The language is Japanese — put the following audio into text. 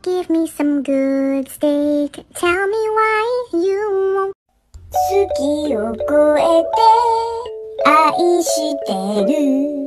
give me some good steak. Tell me why you won't. 月を超えて愛してる